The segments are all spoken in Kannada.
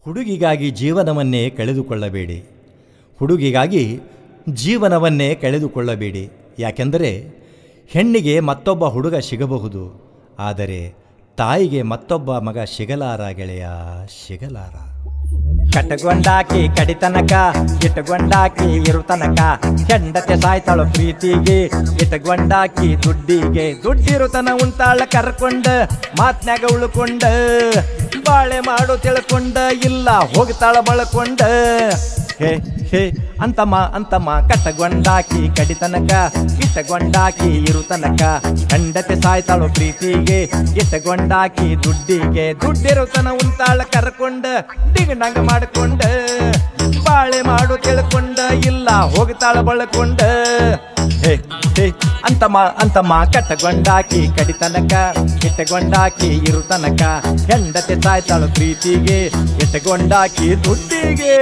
ಹುಡುಗಿಗಾಗಿ ಜೀವನವನ್ನೇ ಕಳೆದುಕೊಳ್ಳಬೇಡಿ. ಹುಡುಗಿಗಾಗಿ ಜೀವನವನ್ನೇ ಕಳೆದುಕೊಳ್ಳಬೇಡಿ. ಯಾಕೆಂದರೆ ಹೆಣ್ಣಿಗೆ ಮತ್ತೊಬ್ಬ ಹುಡುಗ ಸಿಗಬಹುದು, ಆದರೆ ತಾಯಿಗೆ ಮತ್ತೊಬ್ಬ ಮಗ ಸಿಗಲಾರ ಗೆಳೆಯ, ಸಿಗಲಾರ. ಕಟ್ಟಗೊಂಡಾಕಿ ಕಡಿತನಕ, ಇಟ್ಟಗೊಂಡಾಕಿ ಇರುತನಕ, ಹೆಂಡತೆ ಸಾಯ್ತಾಳು ಪ್ರೀತಿಗೆ, ಇಟ್ಟಗೊಂಡಾಕಿ ದುಡ್ಡಿಗೆ. ದುಡ್ಡಿರುತನ ಉಂಟಾಳ ಕರ್ಕೊಂಡ, ಮಾತ್ನ್ಯಾಗ ಉಳ್ಕೊಂಡ, ಬಾಳೆ ಮಾಡು ತಿಳ್ಕೊಂಡ, ಇಲ್ಲ ಹೋಗ್ತಾಳ ಬಳಕೊಂಡ. ಹೇ ಹೇ ಅಂತಮ್ಮ ಅಂತಮ್ಮ, ಕಟ್ಟಗೊಂಡಾಕಿ ಕಡಿತನಕ, ಇಟ್ಟಗೊಂಡಾಕಿ ಇರುತನಕ, ಹೆಂಡತೆ ಸಾಯ್ತಾಳು ಪ್ರೀತಿಗೆ, ಇಟ್ಟಗೊಂಡಾಕಿ ದುಡ್ಡಿಗೆ. ದುಡ್ಡಿರುತನ ಉಂಟಾಳ ಕರ್ಕೊಂಡ, ಡಿಗಣಂಗ ಮಾಡ್ಕೊಂಡ, ಬಾಳೆ ಮಾಡು ತಿಳ್ಕೊಂಡ, ಇಲ್ಲ ಹೋಗ್ತಾಳ ಬಳಕೊಂಡ. ಹೇ ಹೇ ಅಂತಮ್ಮ ಅಂತಮ್ಮ, ಕಟ್ಟಗೊಂಡಾಕಿ ಕಡಿತನಕ, ಇಟ್ಟಗೊಂಡಾಕಿ ಇರುತನಕ, ಹೆಂಡತೆ ಸಾಯ್ತಾಳು ಪ್ರೀತಿಗೆ, ಇಟ್ಟಗೊಂಡಾಕಿ ದುಡ್ಡಿಗೆ.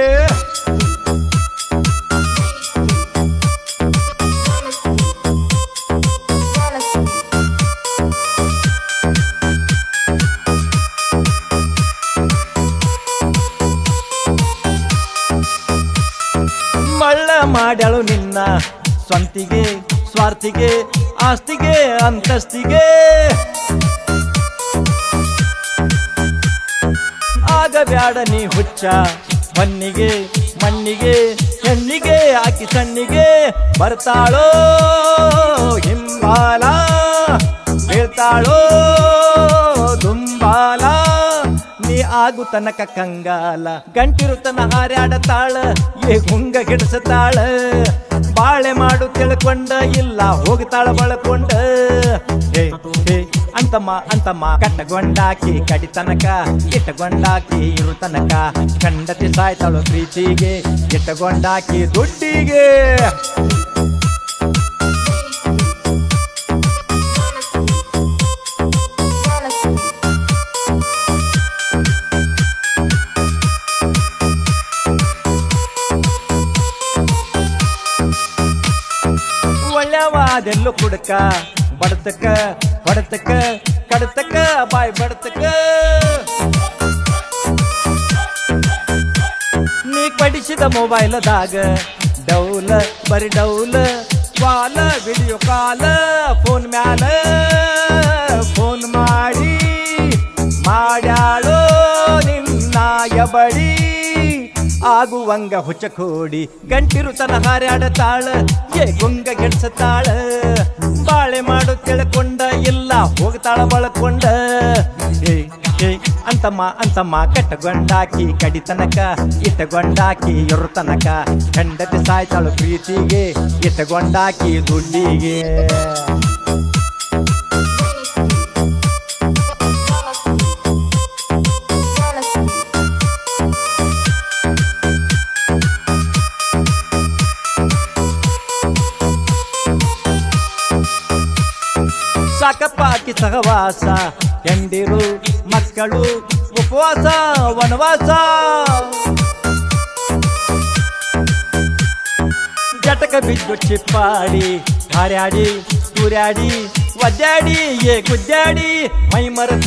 ಮಳ್ಳ ಮಾಡ್ಯಾಳು ನಿನ್ನ ಸ್ವಂತಿಗೆ, ಸ್ವಾರ್ಥಿಗೆ, ಆಸ್ತಿಗೆ, ಅಂತಸ್ತಿಗೆ. ಆಗಬ್ಯಾಡ ನೀ ಹುಚ್ಚ ಹೊನ್ನಿಗೆ, ಮಣ್ಣಿಗೆ, ಹೆಣ್ಣಿಗೆ ಆಕಿ ಸಣ್ಣಿಗೆ. ಬರ್ತಾಳೋ ಹಿಂಬಾಲ, ಬೀಳ್ತಾಳೋ ದುಂಬಾಲ, ನೀ ಆಗು ತನಕ ಕಂಗಾಲ. ಗಂಟಿರುತನ ಹಾರ್ಯಾಡತಾಳ, ಏ ಗುಂಗ ಗಿಡಿಸತಾಳ, ಬಾಳೆ ಮಾಡು ತಿಳ್ಕೊಂಡ, ಇಲ್ಲ ಹೋಗ್ತಾಳ ಬಳಕೊಂಡ. ಹೇ ಹೇ ಅಂತಮ್ಮ ಅಂತಮ್ಮ, ಕಟ್ಟಗೊಂಡಾಕಿ ಕಡಿತನಕ, ಇಟ್ಟಗೊಂಡಾಕಿ ಇರುತನಕ, ಹೆಂಡತಿ ಸಾಯ್ತಾಳು ಪ್ರೀತಿಗೆ, ಇಟ್ಟಗೊಂಡಾಕಿ ದುಡ್ಡಿಗೆ. ಒಳ್ಳೆವಾದೆಲ್ಲು ಕುಡಕ, ಬಡತಕ ಹೊಡತಕ, ಕಡತಕ ಬಾಯ್ ಬಡತಕ. ನೀ ಪಡಿಸಿದ ಮೊಬೈಲದಾಗ ಡೌಲ ಬರಿ ಡೌಲ, ವಾಲ ವಿಡಿಯೋ ಕಾಲ, ಫೋನ್ ಮ್ಯಾಲ ಫೋನ್ ಮಾಡಿ ಮಾಡ್ಯಾಳೋ ನಿನ್ನ ಎಬಡಿ. ಆಗುವಂಗ ಹುಚ್ಚ ಕೋಡಿ, ಗಂಟಿರುತನ ಹಾರ್ಯಾಡತಾಳ, ಏ ಗುಂಗ ಗೆಡ್ಸತಾಳ, ಬಾಳೆ ಮಾಡು ತಿಳ್ಕೊಂಡ, ಇಲ್ಲ ಹೋಗ್ತಾಳ ಬಳಕೊಂಡ. ಹೇ ಹೇ ಅಂತಮ್ಮ ಅಂತಮ್ಮ, ಕಟ್ಟಗೊಂಡಾಕಿ ಕಡಿತನಕ, ಇಟ್ಟಗೊಂಡಾಕಿ ಇರುತನಕ, ಹೆಂಡತಿ ಸಾಯ್ತಾಳು ಪ್ರೀತಿಗೆ, ಇಟ್ಟಗೊಂಡಾಕಿ ದುಡ್ಡಿಗೆ. ಸಾಕಪ್ಪಾಕಿ ಸಹವಾಸ, ಹೆಂಡಿರು ಮಕ್ಕಳು ಉಪವಾಸ ವನವಾಸ. ಜಟಕ ಬಿದ್ದು ಚಿಪ್ಪಾಡಿ, ಹಾರ್ಯಾಡಿ ಸೂರ್ಯಾಡಿ, ಒದ್ದಾಡಿ ಏ ಗುದ್ದಾಡಿ, ಮೈ ಮರೆತ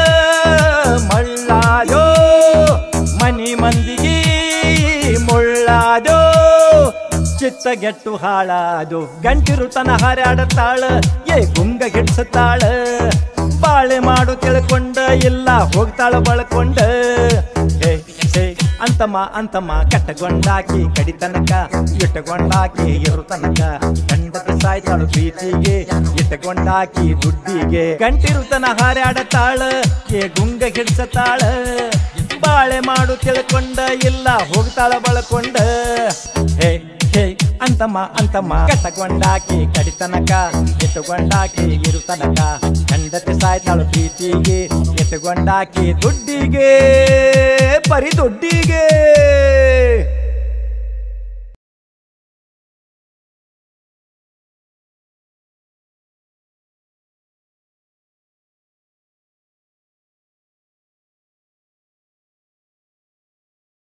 ಮಳ್ಳಾದೋ, ಮನಿ ಮಂದಿಗೆ ಮುಳ್ಳಾದೋ, ಚಿತ್ತಗೆಟ್ಟು ಹಾಳಾದು. ಗಂಟಿರುತನ ಹಾರ್ಯಾಡತಾಳ, ಏ ಗುಂಗ ಗಿಡ್ಸತಾಳ, ಬಾಳೆ ಮಾಡು ತಿಳ್ಕೊಂಡ, ಇಲ್ಲ ಹೋಗ್ತಾಳ ಬಳಕೊಂಡ. ಹೇ ಹೇ ಅಂತಮ್ಮ ಅಂತಮ್ಮ, ಕಟ್ಟಗೊಂಡಾಕಿ ಕಡಿತನಕ, ಇಟ್ಟಗೊಂಡಾಕಿ ಇರುತನಕ, ಹೆಂಡತಿ ಸಾಯ್ತಾಳು ಪ್ರೀತಿಗೆ, ಇಟ್ಟಗೊಂಡಾಕಿ ದುಡ್ಡಿಗೆ. ಗಂಟಿರುತನ ಹಾರ್ಯಾಡತಾಳ, ಏ ಗುಂಗ ಗಿಡ್ಸತಾಳ, ಬಾಳೆ ಮಾಡು ತಿಳ್ಕೊಂಡ, ಇಲ್ಲ ಹೋಗ್ತಾಳ ಬಳಕೊಂಡ. ಹೇ ಹೇ ಅಂತಮ್ಮ ಅಂತಮ್ಮ, ಕಟ್ಟಗೊಂಡಾಕಿ ಕಡಿತನಕ, ಇಟ್ಟುಗೊಂಡಾಕಿ ಇರುತನಕ, ಹೆಂಡತಿ ಸಾಯ್ತಾಳು ಪ್ರೀತಿಗೆ, ಇಟ್ಟುಗೊಂಡಾಕಿ ದುಡ್ಡಿಗೆ, ಬರೀ ದುಡ್ಡಿಗೆ.